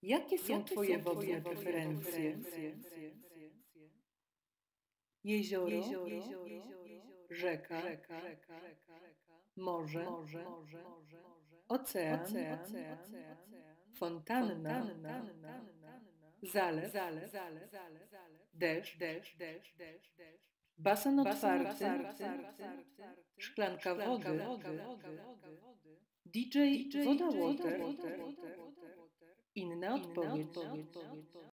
Jakie są Twoje wodne preferencje? Jezioro, rzeka, morze, ocean, fontanna, zalew, deszcz, basen otwarty, szklanka wody, DJ Woda Water. Inna odpowiedź.